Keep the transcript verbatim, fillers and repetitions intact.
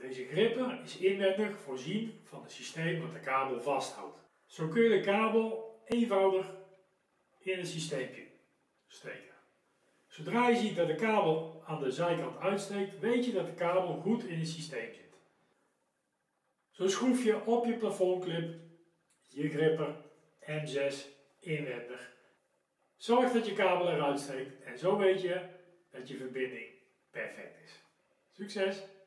Deze gripper is inwendig voorzien van een systeem dat de kabel vasthoudt. Zo kun je de kabel eenvoudig in het systeempje steken. Zodra je ziet dat de kabel aan de zijkant uitsteekt, weet je dat de kabel goed in het systeem zit. Zo schroef je op je plafondclip je gripper M zes inwendig. Zorg dat je kabel eruit steekt en zo weet je dat je verbinding perfect is. Succes!